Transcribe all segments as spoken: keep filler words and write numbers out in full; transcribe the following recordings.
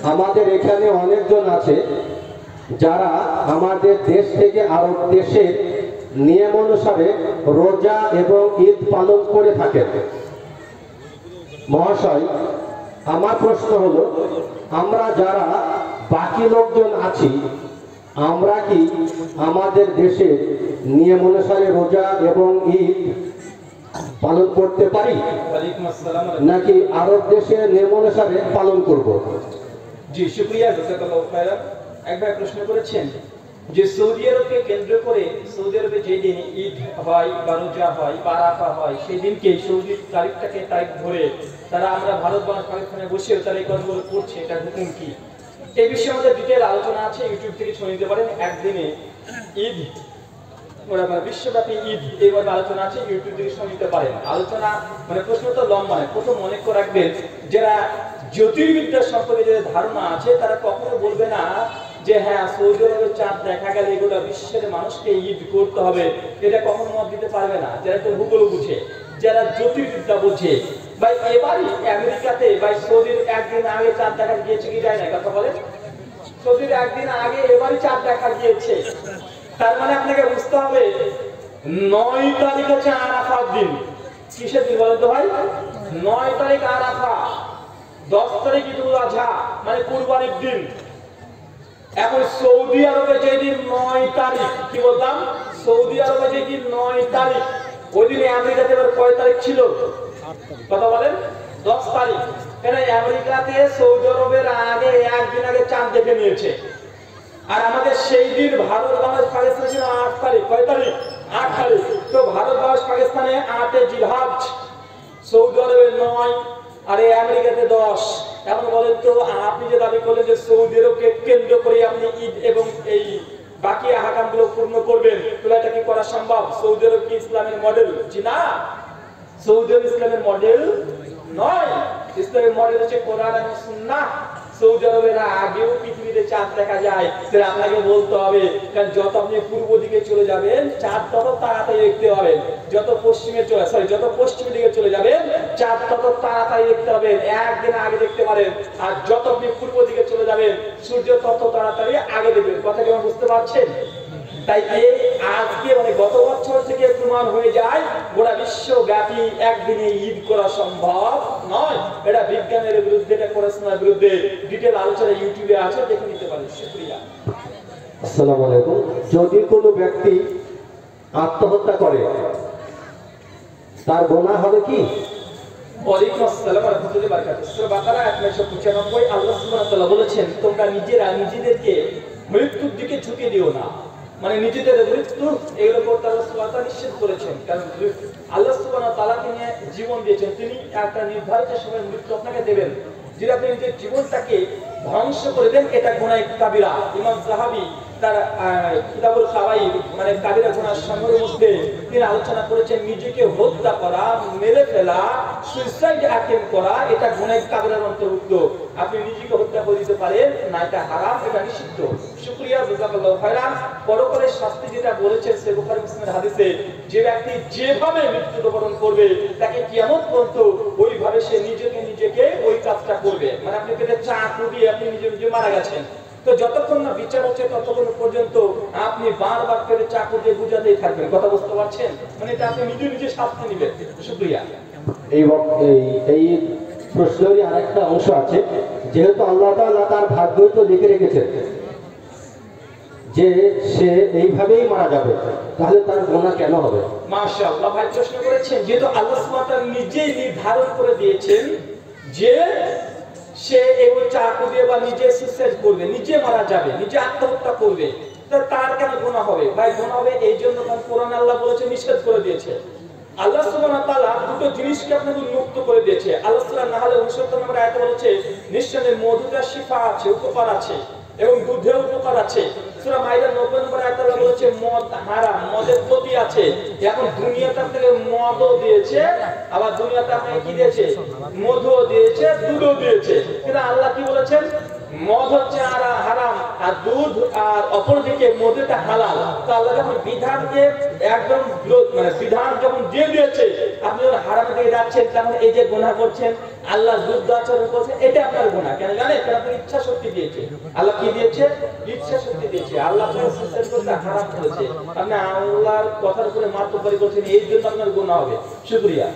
আমাদের এখানে অনেকজন আছে যারা আমাদের দেশ থেকে আরব দেশের নিয়ম অনুসারে রোজা এবং ঈদ পালন করে থাকেন। মহাশয়, আমার প্রশ্ন হলো, আমরা যারা বাকি লোকজন আছি, আমরা কি আমাদের দেশের নিয়ম অনুসারে রোজা এবং ঈদ পালন করতে পারি, নাকি আরব দেশের নিয়ম অনুসারে পালন করব? জি, শুকরিয়া, জাযাকাল্লাহু খায়রান। একবার প্রশ্ন করেছেন যে সৌদি আরবকে কেন্দ্র করে সৌদি আরবে যে দিন ঈদ হয় বা রোজা হয় বা আরাফা হয়, সেই দিনকে সৌদি তারিখটাকে তারিখ ধরে তারা আমরা ভারত বা পাকিস্তানে বসেও তারা এই কাজগুলো করছে, এটা হুকুম কি? এই বিষয়ে আমাদের ডিটেল আলোচনা আছে, ইউটিউব থেকে শুনে নিতে পারেন। একদিনে ঈদ, বিশ্বব্যাপী ঈদ, এইভাবে আলোচনা আছে, ইউটিউব থেকে শুনে নিতে পারেন। আলোচনা মানে প্রশ্ন তো লম্বা নয়। প্রথম মনে করে রাখবেন, যারা জ্যোতির্বিদ্যা সম্পর্কে যে ধারণা আছে তারা কখনো বলবে না যে হ্যাঁ সৌদি আরবের চাঁদ দেখা গেলে গোটা বিশ্বের মানুষকে ঈদ করতে হবে, এটা কখনো মত দিতে পারবে না। যারা একটু ভূগোল বুঝে, যারা জ্যোতির্বিদ্যা বোঝে, ভাই এবারই আমেরিকাতে ভাই সৌদির একদিন আগে চাঁদ দেখা গিয়েছে কি যায় না? কথা বলেন, সৌদির একদিন আগে এবারই চাঁদ দেখা গিয়েছে। তার মানে আপনাকে বুঝতে হবে নয় তারিখ হচ্ছে আরাফার দিন। কিসের দিন বলেন তো ভাই? নয় তারিখ আরাফা, দশ তারিখ ঈদুল আজহা মানে কুরবানির দিন। এখন সৌদি আরবে যেদিন নয় তারিখ, কি বললাম, সৌদি আরবে যেদিন নয় তারিখ, ওই দিনে আমেরিকাতে এবার কয় তারিখ ছিল? কথা বলেন, দশ তারিখ। কেন আমেরিকাতে সৌদি আরবের আগে একদিন আগে চাঁদ দেখে নিয়েছে, আর আমাদের সেই দিন ভারত বাংলাদেশ পাকিস্তান ছিল আট তারিখ। কয় তারিখ? আট তারিখ। তো ভারত বাংলাদেশ পাকিস্তানে আটে জিলহজ, সৌদি আরবে নয়, আর এই আমেরিকাতে দশ। এখন বলেন তো, আপনি যে দাবি করলেন যে সৌদি আরবকে কেন্দ্র করে আপনি ঈদ এবং এই বাকি আহকামগুলো পূর্ণ করবেন, তাহলে এটা কি করা সম্ভব? সৌদি আরব কি ইসলামের মডেল? জি না, সৌদি আরব ইসলামের মডেল নয়। ইসলামের মডেল হচ্ছে কোরআন এবং সুন্নাহ। সৌদি আরবের আগেও পৃথিবীতে চাঁদ দেখা যায়, তাহলে আপনাকে বলতে হবে, কারণ যত আপনি পূর্ব দিকে চলে যাবেন চাঁদ তত তাড়াতাড়ি দেখতে পাবেন, যত পশ্চিমে চলে সরি যত পশ্চিম দিকে চলে যাবেন চাঁদ তত তাড়াতাড়ি দেখতে পাবেন, একদিন আগে দেখতে পারেন। আর যত আপনি পূর্ব দিকে চলে যাবেন সূর্য তত তাড়াতাড়ি আগে দেখবেন। কথা কি বুঝতে পারছেন? তাই এই আজকে মানে গত বছর থেকে প্রমাণ হয়ে যায় গোটা বিশ্বব্যাপী একদিনে ঈদ করা সম্ভব নয়। এটা বিজ্ঞানের বিরুদ্ধে, এটা পড়াশোনার বিরুদ্ধে। ডিটেল আলোচনা ইউটিউবে আছে, দেখে নিতে পারেন। শুকরিয়া। আসসালামু আলাইকুম। যদি কোনো ব্যক্তি আত্মহত্যা করে তার গুনাহ হবে কি? ওয়ালাইকুম আসসালাম ওয়া রাহমাতুল্লাহি ওয়া বারাকাতুহু। সূরা বাকারা আয়াত একশো পঁচানব্বই, আল্লাহ সুবহানাহু ওয়া তাআলা বলেছেন, তোমরা নিজেরা নিজেদেরকে মৃত্যুর দিকে ঝুঁকে দিও না। মানে নিজেদের মৃত্যু এগুলো করতে আল্লাহ সুবহানাহু ওয়া তাআলা নিষেধ করেছেন। কারণ আল্লাহ সুবহানাহু ওয়া তাআলা তিনি জীবন দিয়েছেন, তিনি একটা নির্ধারিত সময় মৃত্যু আপনাকে দেবেন। যদি আপনি নিজের জীবনটাকে ধ্বংস করে দেন, এটা গুনাহ কাবিরা। ইমাম যাহাবী তার কিতাবুল কাবাইর মানে কাবিরা গুনাহ সমূহের মধ্যে তিনি আলোচনা করেছেন, নিজেকে হত্যা করা, মেরে ফেলা, সুইসাইড অ্যাটেম্প করা, এটা গুনাহ কাবিরার অন্তর্ভুক্ত। আপনি নিজেকে হত্যা করে দিতে পারেন না, এটা হারাম, এটা নিষিদ্ধ। শুকরিয়া, জাযাকাল্লাহু খায়রান। পরকালের শাস্তি যেটা বলেছেন সে বুখারী মুসলিমের হাদিসে, যে ব্যক্তি যেভাবে মৃত্যুবরণ করবে তাকে কিয়ামত পর্যন্ত ওইভাবে সে নিজেকে নিজেকে ওই কাজটা করবে। মানে আপনি পেটে চাকু দিয়ে আপনি নিজে নিজে মারা গেছেন, তো যতক্ষণ না বিচার হচ্ছে ততক্ষণ পর্যন্ত আপনি বারবার পেটে চাকু দিয়ে বুঝাতেই থাকবেন। কথা বুঝতে পারছেন? মানে এটা আপনি নিজে নিজে শাস্তি নেবেন। শুকরিয়া। এই এই প্রশ্নেরই আরেকটা অংশ আছে, যেহেতু আল্লাহ তাআলা তার ভাগ্যই তো লিখে রেখেছেন যে সে এইভাবেই মারা যাবে, তাহলে তার গুনাহ কেন হবে? মাশাআল্লাহ, ভাই প্রশ্ন করেছেন, যেহেতু আল্লাহ সুবহানাহু ওয়া তাআলা নিজেই নির্ধারণ করে দিয়েছেন যে সে এই চাকু দিয়ে বা নিজে সুইসাইড করবে, নিজে মারা যাবে, নিজে আত্মহত্যা করবে, তো তার কেন গুনাহ হবে? ভাই গুনাহ হবে এই জন্য কারণ কোরআনে আল্লাহ বলেছে, নিষেধ করে দিয়েছে। আল্লাহ সুবহানাহু ওয়া তাআলা দুটো জিনিসকে আপনাকে মুক্ত করে দিয়েছে। আল্লাহ সূরা নাহলের উনসত্তর নম্বর আয়াতে বলেছে, নিশ্চয়ই মধুতে শিফা আছে, উপকার আছে, এবং দুধে উপকার আছে। সূরা মাইদার নব্বই নম্বর আয়াতে আল্লাহ বলেছে মদ হারাম, মদের ক্ষতি আছে। এখন দুনিয়াতে আপনাকে মদও দিয়েছে, আবার দুনিয়াতে আপনাকে কি দিয়েছে? মধুও দিয়েছে, দুধও দিয়েছে। কিন্তু আল্লাহ কি বলেছেন? মদ হচ্ছে হারাম, আর দুধ আর অপরদিকে মধুটা হালাল, তো আল্লাহ যখন বিধানকে একদম মানে বিধান যখন দিয়ে দিয়েছে, আপনি যখন হারামের দিকে যাচ্ছেন, তখন এই যে গুনাহ করছেন, আল্লাহ যুদ্ধ আচরণ করছেন, এটা আপনার গুনাহ। কেন জানেন? কারণ আপনার ইচ্ছা শক্তি দিয়েছে। আল্লাহ কি দিয়েছে? ইচ্ছা শক্তি দিয়েছে। আল্লাহ সুন্নাত করতে হারাম করেছে, আপনি আল্লাহর কথার উপরে মাতব্বরি করছেন, এই জন্য আপনার গুনাহ হবে। শুকরিয়া।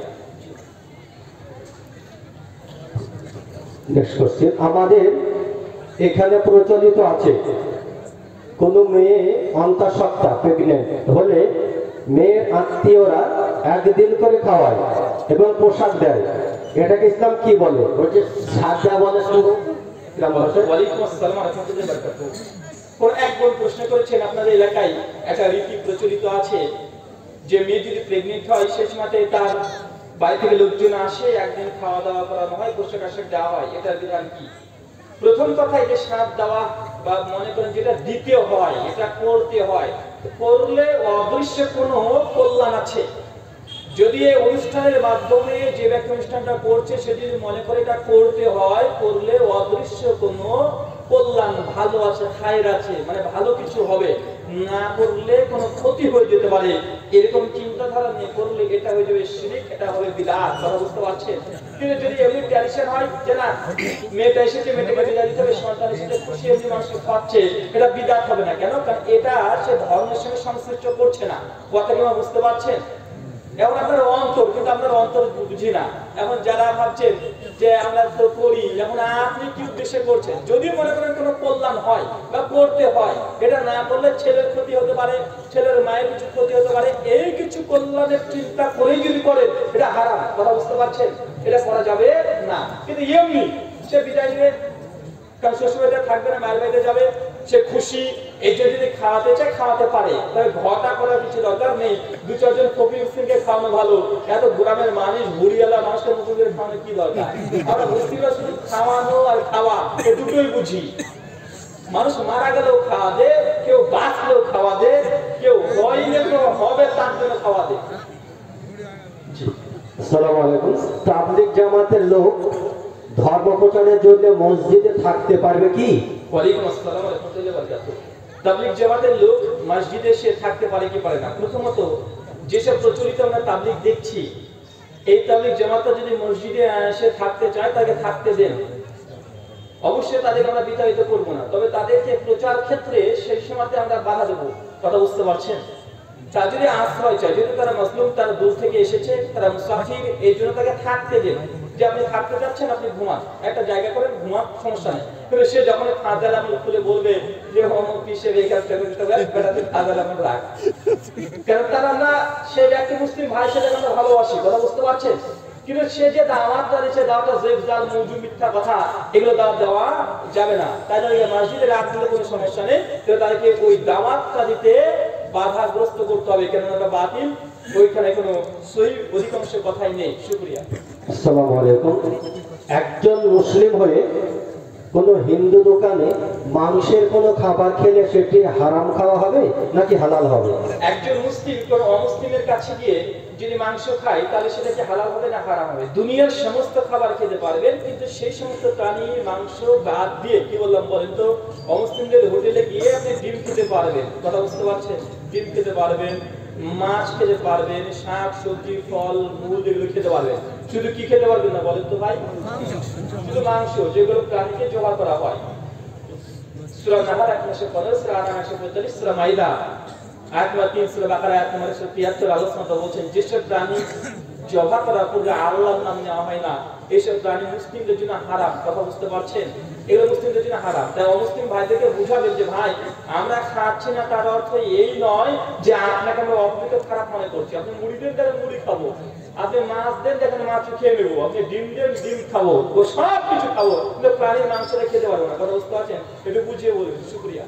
নেক্সট কোশ্চেন, আমাদের এখানে প্রচলিত আছে কোন মেয়ে অন্তঃসত্ত্বা প্রেগনেন্ট হলে মেয়ের আত্মীয়রা একদিন করে খাওয়ায় এবং পোশাক দেয়, এটাকে ইসলাম কি বলে? বলছে সাজা বলে শুরু। ওয়ালাইকুম আসসালাম ওয়া রাহমাতুল্লাহি ওয়া বারাকাতুহু। কোন এক বোন প্রশ্ন করেছেন, আপনাদের এলাকায় একটা রীতি প্রচলিত আছে যে মেয়ে যদি প্রেগনেন্ট হয় সেই সময় তার বাড়ি থেকে লোকজন আসে, একদিন খাওয়া দাওয়া করানো হয়, পোশাক আশাক দেওয়া হয়, এটার বিধান কি? প্রথম কথা, এটা সাপ দেওয়া বা মনে করেন যেটা দিতে হয়, এটা করতে হয়, করলে অদৃশ্য কোনো কল্যাণ আছে। যদি এই অনুষ্ঠানের মাধ্যমে যে ব্যক্তি অনুষ্ঠানটা করছে সে যদি মনে করে এটা করতে হয়, করলে অদৃশ্য কোনো কল্যাণ ভালো আছে, খায়ের আছে, মানে ভালো কিছু হবে, না করলে কোনো ক্ষতি হয়ে যেতে পারে, এরকম চিন্তাধারা নিয়ে করলে এটা হয়ে যাবে শিরক, এটা হবে বিদআত। কথা বুঝতে পারছেন? কিন্তু যদি এমনি ট্র্যাডিশন হয় যে না মেয়েটা এসেছে, মেয়েটাকে বিদায় দিতে হবে, সন্তান এসেছে, খুশি এমনি মানুষকে খাওয়াচ্ছে, এটা বিদআত হবে না। কেন? কারণ এটা সে ধর্মের সঙ্গে সংশ্লিষ্ট করছে না। কথা কি বুঝতে পারছেন? এখন আপনার অন্তর, কিন্তু আপনার অন্তর বুঝি না। এখন যারা ভাবছেন যে আমরা তো করি, এখন আপনি কি উদ্দেশ্যে করছেন? যদি মনে করেন কোনো কল্যাণ হয় বা করতে হয়, এটা না করলে ছেলের ক্ষতি হতে পারে, ছেলের মায়ের কিছু ক্ষতি হতে পারে, এই কিছু কল্যাণের চিন্তা করেই যদি করেন, এটা হারাম। কথা বুঝতে পারছেন? এটা করা যাবে না। কিন্তু এমনি সে বিদায় নিয়ে, কারণ শ্বশুরবাড়িতে থাকবে না, মায়ের বাড়িতে যাবে, সে খুশি, এই জন্য যদি খাওয়াতে চায় খাওয়াতে পারে, তবে ঘটা করার কিছু দরকার নেই। দু চারজন ফকির মিসকিনকে খাওয়ানো ভালো, এত গ্রামের মানুষ ভুড়িওয়ালা মানুষকে মুখে করে খাওয়ানো কি দরকার? আমরা মুসলিমরা শুধু খাওয়ানো আর খাওয়া এ দুটোই বুঝি। মানুষ মারা গেলেও খাওয়া দে, কেউ বাঁচলেও খাওয়া দে, কেউ হইলে কেউ হবে তার জন্য খাওয়া দে। আসসালামু আলাইকুম। তাবলীগ জামাতের লোক ধর্ম প্রচারের জন্য মসজিদে থাকতে পারবে কি? ওয়ালাইকুম আসসালাম ওয়া রাহমাতুল্লাহি ওয়া বারাকাতুহু। তাবলীগ জামাতের লোক মসজিদে সে থাকতে পারে কি পারে না? প্রথমত যেসব প্রচলিত আমরা তাবলীগ দেখছি, এই তাবলীগ জামাতটা যদি মসজিদে এসে থাকতে চায় তাকে থাকতে দেন, অবশ্যই তাদেরকে আমরা বিতাড়িত করব না, তবে তাদেরকে প্রচার ক্ষেত্রে সেই সময়তে আমরা বাধা দেব। কথা বুঝতে পারছেন? তারা যদি আশ্রয় চায়, যেহেতু তারা মুসলিম, তারা দূর থেকে এসেছে, তারা মুসাফির, এই জন্য তাকে থাকতে দেন। যে আপনি থাকতে যাচ্ছেন, আপনি ঘুমান, একটা জায়গা করেন, ঘুমান, সমস্যা নেই। কিন্তু সে যখন ফাজাল আমল খুলে বলবে যে অমুক হিসেবে এই কাজটা করতে হবে, বেটাতে ফাজাল আমল রাখ, কারণ তারা আমরা সে ব্যক্তি মুসলিম ভাই সেটাকে আমরা ভালোবাসি। কথা বুঝতে পারছেন? কিন্তু সে যে দাওয়াতটা দিচ্ছে, দাওয়াতটা জেব জাল মৌজু মিথ্যা কথা, এগুলো দাওয়াত দেওয়া যাবে না। তাই তাদেরকে মসজিদে রাখতে কোনো সমস্যা নেই, কিন্তু তাদেরকে ওই দাওয়াতটা দিতে বাধাগ্রস্ত করতে হবে, কেননা এটা বাতিল, ওইখানে কোনো সহি অধিকাংশ কথাই নেই। শুকরিয়া। আসসালামু আলাইকুম। একজন মুসলিম হয়ে কোন হিন্দু দোকানে মাংসের কোনো খাবার খেলে সেটি হারাম খাওয়া হবে নাকি হালাল হবে? একজন মুসলিম কোন অমুসলিমের কাছে গিয়ে যদি মাংস খায়, তাহলে সেটা কি হালাল হবে না হারাম হবে? দুনিয়ার সমস্ত খাবার খেতে পারবেন, কিন্তু সেই সমস্ত প্রাণী মাংস বাদ দিয়ে, কি বললাম বলেন তো, অমুসলিমদের হোটেলে গিয়ে আপনি ডিম খেতে পারবেন। কথা বুঝতে পারছেন? ডিম খেতে পারবেন, মাছ খেতে পারবেন, শাক সবজি ফল মূল এগুলো খেতে পারবেন। শুধু কি খেতে পারবেন না বলেন তো ভাই? শুধু মাংস, যেগুলো প্রাণীকে জবাই করা হয়। সূরা নাহার একশো পনেরো, সূরা আনাম একশো পঁয়তাল্লিশ, সূরা মাইদা আয়াত নম্বর তিন, সূরা বাকারা আয়াত নম্বর একশো তিয়াত্তর আলোচনা বলছেন যেসব প্রাণী জবাই করার পূর্বে আল্লাহর নাম নেওয়া হয় না, এইসব প্রাণী মুসলিমদের জন্য হারাম। কথা বুঝতে পারছেন? এগুলো মুসলিমদের জন্য হারাম। তাই অমুসলিম ভাইদেরকে বুঝাবেন যে ভাই আমরা খাচ্ছি না, তার অর্থ এই নয় যে আপনাকে আমরা অপ্রিত খারাপ মনে করছি। আপনি মুড়ি দেন, দেখেন মুড়ি খাবো, আপনি মাছ দেন, দেখেন মাছ খেয়ে নেবো, আপনি ডিম দেন, ডিম খাবো, ও সব কিছু খাবো, কিন্তু প্রাণীর মাংসটা খেতে পারবো না। কথা বুঝতে পারছেন? একটু বুঝিয়ে বলবেন। শুকরিয়া।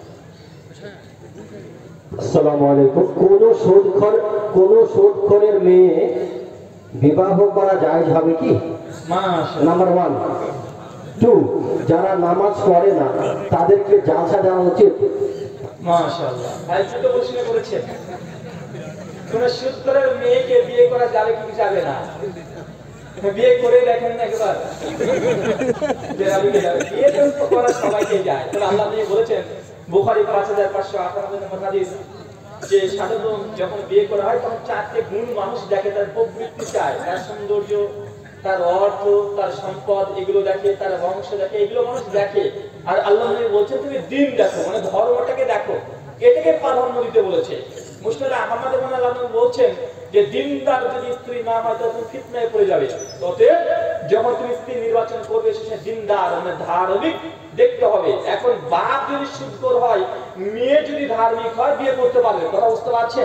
আসসালামু আলাইকুম। কোন সুদখোর কোন সুদখোরের মেয়ে বিবাহ করা জায়েজ হবে কি? মাশাআল্লাহ। Number one. টু, যারা নামাজ পড়ে না তাদেরকে জালসা দেওয়া উচিত? মাশাআল্লাহ। ভাই ছোট প্রশ্ন করেছেন, কোন সুদখোরের মেয়েকে বিয়ে করা যাবে কি যাবে না? বিয়ে করে দেখেন না একবার, বিয়ে তো করা সবাইকে যায়। তবে আল্লাহ তিনি বলেছেন বুখারী পাঁচ হাজার পাঁচশো আটানব্বই নম্বর হাদিস, যে সাধারণত যখন বিয়ে করা হয় তখন চারটে গুণ মানুষ দেখে, তার প্রবৃত্তি চায়, তার সৌন্দর্য, তার অর্থ, তার সম্পদ, এগুলো দেখে, তার বংশ দেখে, এগুলো মানুষ দেখে। আর আল্লাহ নবী বলছেন তুমি দিন দেখো, মানে ধর্মটাকে দেখো, এটাকে প্রাধান্য দিতে বলেছে। মুসলিম আহমদ ইবনে আল্লাহ বলছেন যে দিনদার যদি স্ত্রী না হয় তখন ফিতনায় পড়ে যাবে। অতএব যখন তুমি স্ত্রী নির্বাচন করবে সে দিনদার মানে ধার্মিক দেখতে হবে। এখন বাপ যদি সুদখোর হয়, মেয়ে যদি ধার্মিক হয়, বিয়ে করতে পারবে। কথা বুঝতে পারছেন?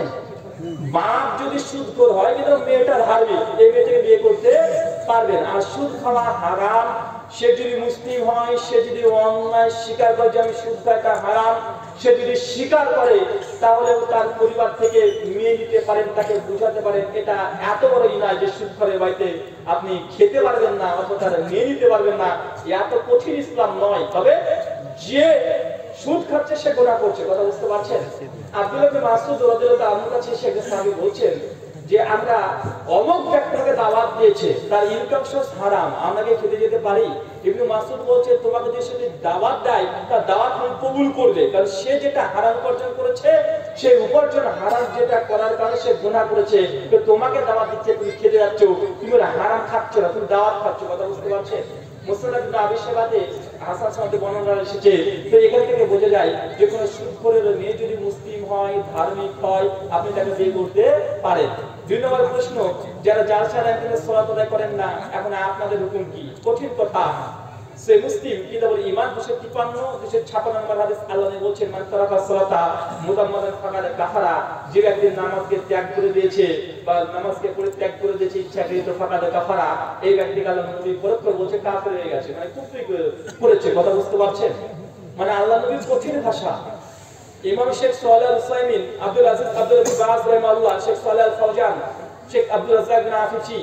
বাপ যদি সুদখোর হয় কিন্তু মেয়েটা ধার্মিক, এই মেয়েটাকে বিয়ে করতে পারবেন। আর সুদ খাওয়া হারাম, সে যদি মুসলিম হয়, সে যদি অন্যায় স্বীকার করে যে আমি সুদ খাওয়াটা হারাম, সে যদি স্বীকার করে তাহলে তার পরিবার থেকে মেয়ে নিতে পারেন, তাকে বুঝাতে পারেন এটা এত বড় ইনায় যে সুদ ঘরের বাড়িতে আপনি খেতে পারবেন না অথবা তারা মেয়ে নিতে পারবেন না, এত কঠিন ইসলাম নয়। তবে যে সুদ খাচ্ছে সে গুনাহ করছে। কথা বুঝতে পারছেন? আব্দুল্লাহ ইবনে মাসউদ রাদিয়াল্লাহু আনহু কাছে শেখ সাহাবী বলছেন যে আমরা অমুক ব্যক্তিকে দাওয়াত দিয়েছে, তার ইনকাম সোর্স হারাম, আমরা কি খেতে যেতে পারি? ইবনে মাসউদ বলছে তোমাকে যে সে দাওয়াত দেয় তার দাওয়াত তুমি কবুল করবে, কারণ সে যেটা হারাম উপার্জন করেছে, সেই উপার্জন হারাম যেটা করার কারণে সে গুনাহ করেছে। তো তোমাকে দাওয়াত দিচ্ছে, তুমি খেতে যাচ্ছ, তুমি হারাম খাচ্ছ না, তুমি দাওয়াত খাচ্ছ। কথা বুঝতে পারছেন? মুসনাদ ইবনে আবি শাইবাতে হাসান সাহেবের বর্ণনা এসেছে। তো এখান থেকে বোঝা যায় যে কোনো সুদখোরের মেয়ে যদি মুসলিম হয়, ধার্মিক হয়, আপনি তাকে বিয়ে করতে পারেন। দুই নম্বর প্রশ্ন, যারা জালসার একদিনের সালাত আদায় করেন না, এখন আপনাদের হুকুম কি? কঠিন কথা। সে মুসলিম কিতাবুল ঈমান দুইশো তিপ্পান্ন দুইশো ছাপ্পান্ন নম্বর হাদিস, আল্লাহ নবী বলেছেন মান তারাকা সালাতা মুতাম্মাদান ফাকাদ কাফারা, যে ব্যক্তি নামাজকে ত্যাগ করে দিয়েছে বা নামাজকে পরিত্যাগ করে দিয়েছে ইচ্ছাকৃত, ফাকাদ কাফারা, এই ব্যক্তিকে আল্লাহ নবী পরোক্ষ বলছে কাফের হয়ে গেছে, মানে কুফরি করেছে। কথা বুঝতে পারছেন? মানে আল্লাহ নবীর কঠিন ভাষা। ইমাম শেখ সালেহ আল উসাইমিন, আব্দুল আজিজ আব্দুল রব্বি বাজ রাহিমাহুল্লাহ, শেখ সালেহ আল ফাওজান, শেখ আব্দুল রাজ্জাক বিন আফিচি,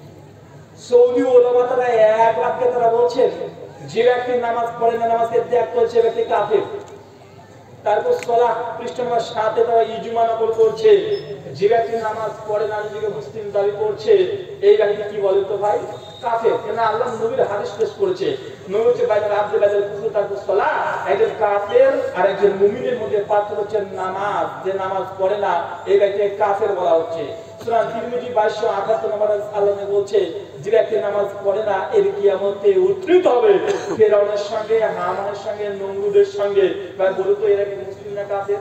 সৌদি উলামা তারা এক বাক্যে তারা বলছেন যে ব্যক্তি নামাজ পড়ে না, নামাজকে ত্যাগ করেছে, ব্যক্তি কাফের। তারপর সলাহ পৃষ্ঠ নম্বর সাতে তারা ইজমা নকল করছে, যে ব্যক্তি নামাজ পড়ে না, নিজেকে মুসলিম দাবি করছে, এই ব্যক্তি কি বলেন তো ভাই? কাফের। কেন আল্লাহ নবীর হাদিস পেশ করেছে, নবী হচ্ছে বাইনাল আবদি বাইনাল কুফর তারপর সালাহ, একজন কাফের আর একজন মুমিনের মধ্যে পার্থক্য হচ্ছে নামাজ। যে নামাজ পড়ে না এই ব্যক্তিকে কাফের বলা হচ্ছে। সূরা তিরমিজি বাইশশো আটাত্তর নম্বর আল্লাহ বলছে যে ব্যক্তি নামাজ পড়ে না এর কিয়ামতে উত্থিত হবে ফেরাউনের সঙ্গে, হামানের সঙ্গে, নমরুদের সঙ্গে। ভাই বলুন তো এরা কি মুসলিম না কাফের?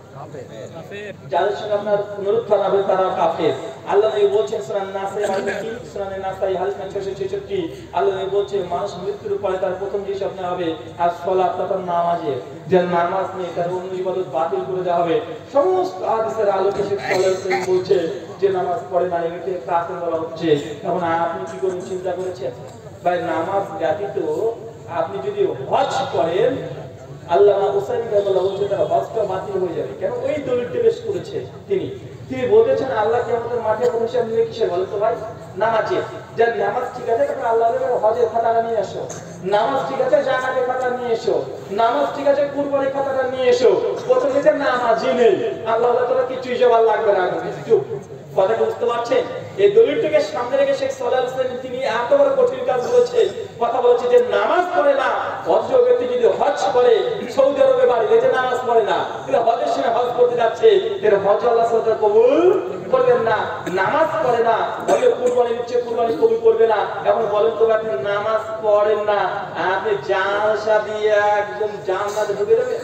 কাফের। যাদের সঙ্গে আপনার পুনরুত্থান হবে তারা কাফের। আল্লাহ নবী বলছেন সূরা নাসের আয়াত সূরা নাসাই হাদিস নম্বর ছয়শ ছেষট্টি, আল্লাহ নবী বলছেন মানুষ মৃত্যুর পরে তার প্রথম জিনিস আপনার হবে আর সালাত, তখন নামাজের। যে নামাজ নেই তার অন্য ইবাদত বাতিল করে দেওয়া হবে। সমস্ত হাদিসের আলোকে শেখ সাল্লাল্লাহু আলাইহি ওয়াসাল্লাম বলছে যে নামাজ পড়ে না একে কাফের বলা হচ্ছে। তখন আপনি কি করবেন চিন্তা করেছেন? ভাই নামাজ ব্যতীত আপনি যদি হজ করেন, আল্লাহ উসাইমিন রাদিয়াল্লাহু বলছে তার হজটা বাতিল হয়ে যাবে। কেন? ওই দলিলটি পেশ করেছে তিনি। তিনি বলেছেন আল্লাহ কিয়ামতের মাঠে কোন হিসাব নিয়ে কিসের বলেন তো ভাই? নামাজে। যার নামাজ ঠিক আছে তখন আল্লাহ বলে হজের খাতাটা নিয়ে এসো, নামাজ ঠিক আছে যাকাতের খাতা নিয়ে এসো, নামাজ ঠিক আছে কুরবানির খাতাটা নিয়ে এসো। প্রথমে যে নামাজই নেই, আল্লাহ তোরা কিছু হিসাব আর লাগবে না, চুপ। কথা বুঝতে পারছেন? এই দলিলটাকে সামনে রেখে শেখ সালেহ আল উসাইমিন তিনি এত বড় কঠিন কাজ বলেছে, কথা বলেছে যে নামাজ পড়ে না, হজ ব্যক্তি যদি হজ করে সৌদি আরবে বাড়ি যে নামাজ পড়ে না, তাহলে হজের সময় হজ করতে যাচ্ছে, এর হজ আল্লাহ সাল্লাল্লাহু কবুল করবেন না। নামাজ পড়ে না, হজে কুরবানি দিচ্ছে, কুরবানি কবুল করবে না। এখন বলেন তো আপনি নামাজ পড়েন না, আপনি জালসা দিয়ে একদম জান্নাতে ঢুকে যাবেন?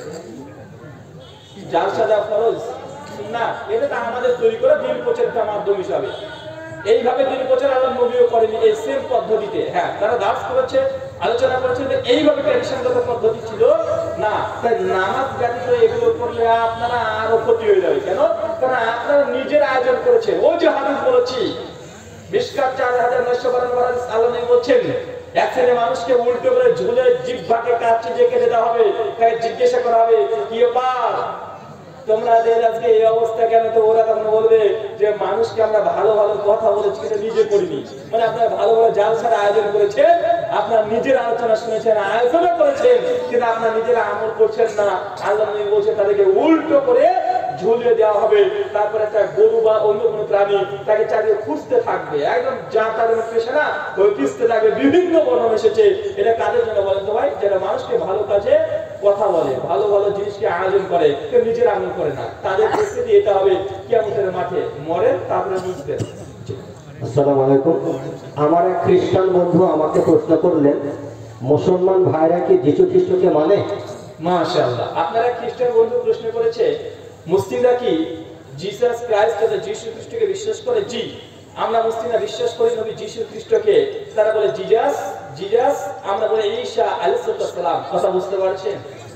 জালসা দেওয়া ফরজ না, এটা তো আমাদের তৈরি করা দিন প্রচারের মাধ্যম হিসাবে। এইভাবে দিন প্রচার আল্লাহ নবীও করেনি এই সেম পদ্ধতিতে। হ্যাঁ, তারা দাস করেছে, আলোচনা করেছে, এইভাবে ট্র্যাডিশনগত পদ্ধতি ছিল না। তাই নামাজ ব্যতীত এগুলো করলে আপনারা আরো ক্ষতি হয়ে যাবে। কেন? কারণ আপনারা নিজের আয়োজন করেছেন। ওই যে হাদিস বলেছি মিশকাত চার হাজার নয়শো বারানব্বই হাদিস, আল্লাহ নবী বলছেন এক শ্রেণীর মানুষকে উল্টো করে ঝুলে জিহ্বাকে কাটছে যে কেটে দেওয়া হবে, তাকে জিজ্ঞাসা করা হবে কি ব্যাপার তোমরা আজকে এই অবস্থা কেন? তো ওরা তখন বলবে যে মানুষকে আমরা ভালো ভালো কথা বলেছি কিন্তু নিজে করিনি। মানে আপনারা ভালো ভালো জালসার আয়োজন করেছেন, আপনার নিজের আলোচনা শুনেছেন, আয়োজন করেছেন, কিন্তু আপনার নিজের আমল করছেন না। আল্লাহ নবী বলছেন তাদেরকে উল্টো করে ঝুলিয়ে দেওয়া হবে, তারপরে একটা গরু বা অন্য কোনো প্রাণী তাকে চারিয়ে খুঁজতে থাকবে, একদম যা তাদের পেশা না ওই পিছতে থাকবে। বিভিন্ন বর্ণনা এসেছে। এটা কাদের জন্য বলেন তো ভাই? যারা মানুষকে ভালো কাজে কথা বলে, ভালো ভালো জিনিসকে আয়োজন করে, কেউ নিজের আমল করে না, তাদের পরিস্থিতি এটা হবে কিয়ামতের মাঠে মরেন তারপরে বুঝবেন। আসসালামু আলাইকুম। আমার এক খ্রিস্টান বন্ধু আমাকে প্রশ্ন করলেন, মুসলমান ভাইরা কি যীশু খ্রিস্টকে মানে? মাশাআল্লাহ, আপনারা খ্রিস্টান বন্ধু প্রশ্ন করেছে মুসলিমরা কি জিসাস ক্রাইস্ট অর্থাৎ যীশু খ্রিস্টকে বিশ্বাস করে? জি, আমরা মুসলিমরা বিশ্বাস করি নবী যীশু খ্রিস্টকে। তারা বলে জিজাস জিজাস, আমরা বলি ঈসা আলাইহিস সালাম। কথা বুঝতে পারছেন?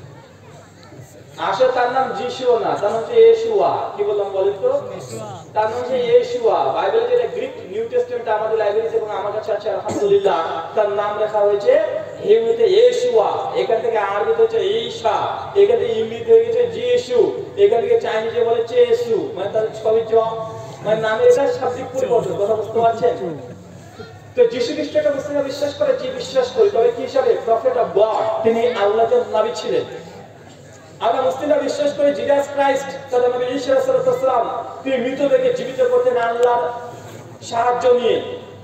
আসলে তার নাম যিশু না, তার নাম হচ্ছে ইয়েশুয়া। কি বললাম বলেন তো? তার নাম হচ্ছে ইয়েশুয়া। বাইবেলে যেটা গ্রিক নিউ টেস্টামেন্ট আমাদের লাইব্রেরিতে এবং আমার কাছে আছে আলহামদুলিল্লাহ, তার নাম লেখা হয়েছে হিব্রুতে ইয়েশুয়া, এখান থেকে আরবিতে হচ্ছে ঈসা, এখান থেকে ইংরেজিতে হয়ে গেছে যিশু, এখান থেকে চাইনিজে বলে চেসু, মানে তার সবই জ, মানে নামের এটা শাব্দিক পরিবর্তন। কথা বুঝতে পারছেন? তো যীশু খ্রিস্টকে মুসলিমরা বিশ্বাস করে, যে বিশ্বাস করি, তবে কি হিসাবে? প্রফেট অফ গড, তিনি আল্লাহর নবী ছিলেন। আমরা মুসলিমরা বিশ্বাস করি জিসাস ক্রাইস্ট তথা নবী ঈসা আলাইহিস সালাম, তিনি মৃতদেরকে জীবিত করতেন আল্লাহর সাহায্য নিয়ে।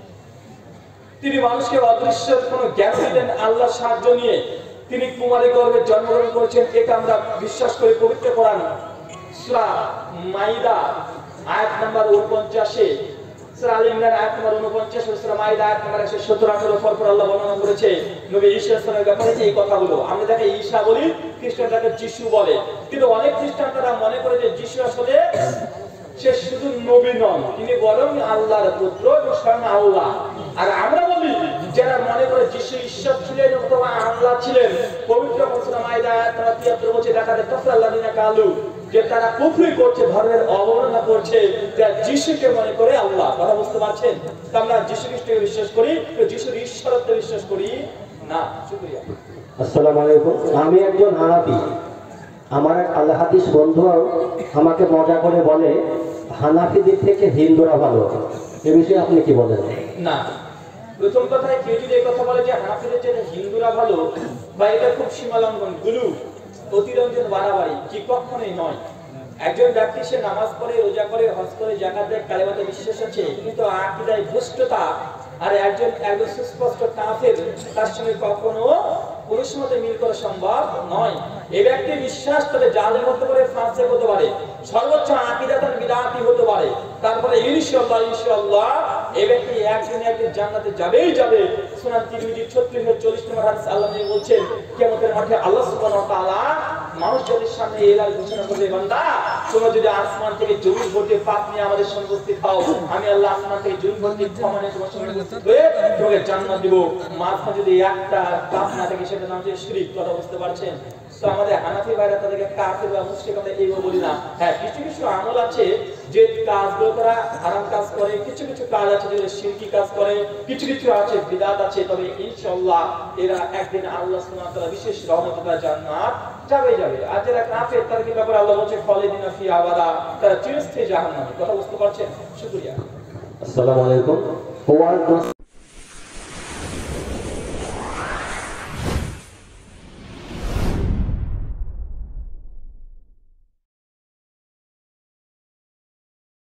তিনি মানুষকে অদৃশ্য কোনো জ্ঞান দিতেন আল্লাহর সাহায্য নিয়ে। তিনি কুমারী গর্ভে জন্মগ্রহণ করেছেন, এটা আমরা বিশ্বাস করি। পবিত্র কোরআন সূরা মাইদা আয়াত নাম্বার উনপঞ্চাশে, সূরা আল ইমরান আয়াত নাম্বার উনপঞ্চাশ, সূরা মাইদা আয়াত নাম্বার একশো সত্তর আঠারো পরপর আল্লাহ বর্ণনা করেছে নবী ঈসা আলাইহিস সালামের ব্যাপারে এই কথাগুলো। আমরা তাকে ঈসা বলি, খ্রিস্টানরা যিশু বলে। কিন্তু অনেক খ্রিস্টান তারা মনে করে যে যিশু আসলে সে শুধু নবী নন, তিনি বরং আল্লাহর পুত্র এবং স্বয়ং আল্লাহ। আর আমরা বলি যারা মনে করে যিশু ঈশ্বর ছিলেন অথবা আল্লাহ ছিলেন, পবিত্র সূরা মাইদা আয়াত নাম্বার তিয়াত্তর বলছে দেখাতে কাফারাল্লাযিনা কালু, যে তারা কুফরি করছে, ধর্মের অবমাননা করছে, যারা যিশুকে মনে করে আল্লাহ। কথা বুঝতে পারছেন? তো আমরা যিশু খ্রিস্টকে বিশ্বাস করি, তো যিশুর ঈশ্বরত্ব বিশ্বাস করি না। শুকরিয়া। আসসালামু আলাইকুম। আমি একজন হানাফি। আমার এক আল হাদিস বন্ধু আমাকে মজা করে বলে, হানাফিদের থেকে হিন্দুরা ভালো। এ বিষয়ে আপনি কি বলেন? না, প্রথম কথায় কেউ যদি এই কথা বলে যে হানাফিদের চেয়ে হিন্দুরা ভালো, বা এটা খুব সীমালঙ্ঘন, গুরু অতিরঞ্জন বাড়াবাড়ি, কি কখনোই নয়। একজন ব্যক্তি সে নামাজ পড়ে, রোজা করে, হজ করে, যাকাত দেয়, কালেমাতে বিশ্বাস আছে, কিন্তু আকীদায় ভ্রষ্টতা, আর একজন একজন সুস্পষ্ট কাফের, তার সঙ্গে কখনো কোনো সময় মিল করা সম্ভব নয়। এই ব্যক্তি বিশ্বাস তবে জালেম হতে পারে, ফাসিক হতে পারে, সর্বোচ্চ আকীদাতান বিদআতি হতে পারে, তারপরে ইনশাআল্লাহ ইনশাআল্লাহ এই ব্যক্তি একদিন একদিন জান্নাতে যাবেই যাবে। সুনান তিরমিজি ছত্রিশ চল্লিশ নম্বর হাদিস আল্লাহ নবী বলছেন, কিয়ামতের মাঠে আল্লাহ সুবহানাহু ওয়া তাআলা মানুষ জাতির সামনে এলান ঘোষণা করবে, বান্দা তোমরা যদি আসমান থেকে জমিন ভর্তি পাপ নিয়ে আমাদের সঙ্গে উপস্থিত হও, আমি আল্লাহ আসমান থেকে জমিন ভর্তি ক্ষমা নিয়ে তোমার সঙ্গে উপস্থিত হয়ে তোমাকে জান্নাত দিব। মাঝখানে যদি একটা পাপ না থাকে সেটা নাম হচ্ছে শিরক। কথা বুঝতে পারছেন? তো আমাদের হানাফি ভাইরা তাদেরকে কাফের বা মুশরিক কথা এইভাবে বলি না। হ্যাঁ, কিছু কিছু আমল আছে যে কাজগুলো তারা হারাম কাজ করে, কিছু কিছু কাজ আছে যেগুলো শিরকি কাজ করে, কিছু কিছু আছে বিদআত আছে, তবে ইনশাআল্লাহ এরা একদিন আল্লাহ সুবহানাহু ওয়া তাআলা বিশেষ রহমতে জান্নাত যাবে যাবে। আর যারা কাফের তাদের কি ব্যাপারে আল্লাহ বলছে খালিদিনা ফি আবাদা, তারা চিরস্থায়ী জাহান্নামে। কথা বুঝতে পারছেন? শুকরিয়া। আসসালামু আলাইকুম।